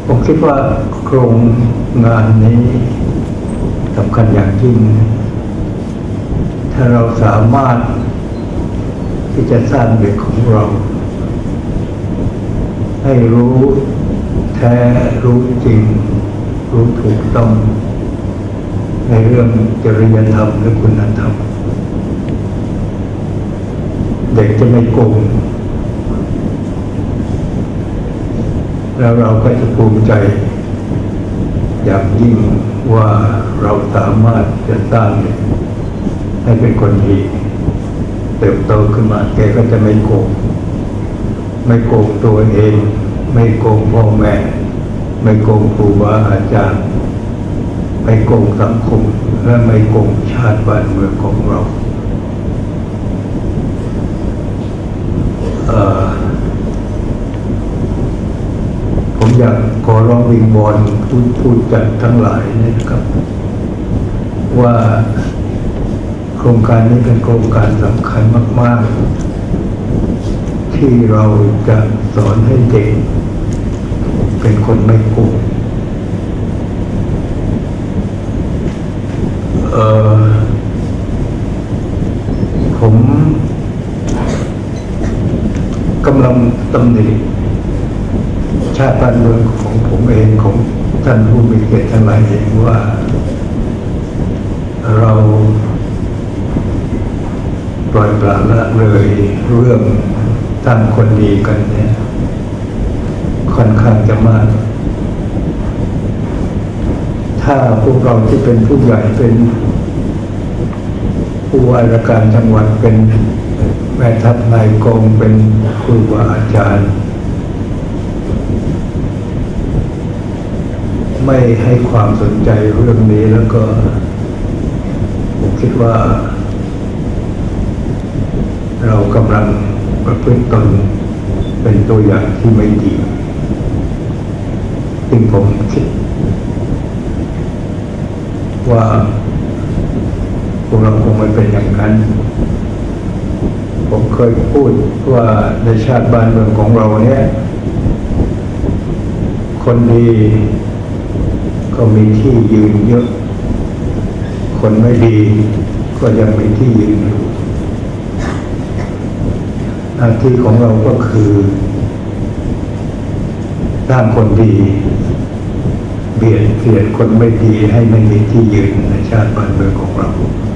ผมคิดว่าโครงงานนี้สำคัญอย่างยิ่งถ้าเราสามารถที่จะสร้างเด็กของเราให้รู้แท้รู้จริงรู้ถูกต้องในเรื่องจริยธรรมและคุณธรรมเด็กจะไม่โกงแล้วเราก็จะภูมิใจอย่างยิ่งว่าเราสามารถจะสร้างเด็กให้เป็นคนดีเติบโตขึ้นมาแกก็จะไม่โกงตัวเองไม่โกงพ่อแม่ไม่โกงครูบาอาจารย์ไม่โกงสังคมและไม่โกงชาติบ้านเมืองของเราผมอยากขอร้องวิงวอนผู้จัดทั้งหลายนะครับว่าโครงการนี้เป็นโครงการสำคัญมากๆที่เราจะสอนให้เด็กเป็นคนไม่โกงผมกำลังตำหนิชาติบ้านเมืองของผมเองของท่านผู้มีเกียรติทั้งหลายเองว่าเราปล่อยปละละเลยเรื่องสร้างคนดีกันเนี่ยค่อนข้างจะมากถ้าพวกเราที่เป็นผู้ใหญ่เป็นผู้ว่าราชการจังหวัดเป็นแม่ทัพนายกองเป็นครูบาอาจารย์ไม่ให้ความสนใจเรื่องนี้แล้วก็ผมคิดว่าเรากำลังประพฤติตนเป็นตัวอย่างที่ไม่ดีซึ่งผมคิดว่าพวกเราคงไม่เป็นอย่างนั้นผมเคยพูดว่าในชาติบ้านเมืองของเราเนี่ยคนดีก็มีที่ยืนเยอะคนไม่ดีก็ยังมีที่ยืนอยู่หน้าที่ของเราก็คือสร้างคนดีเบียดเสียดคนไม่ดีให้ไม่มีที่ยืนในชาติบ้านเมืองของเรา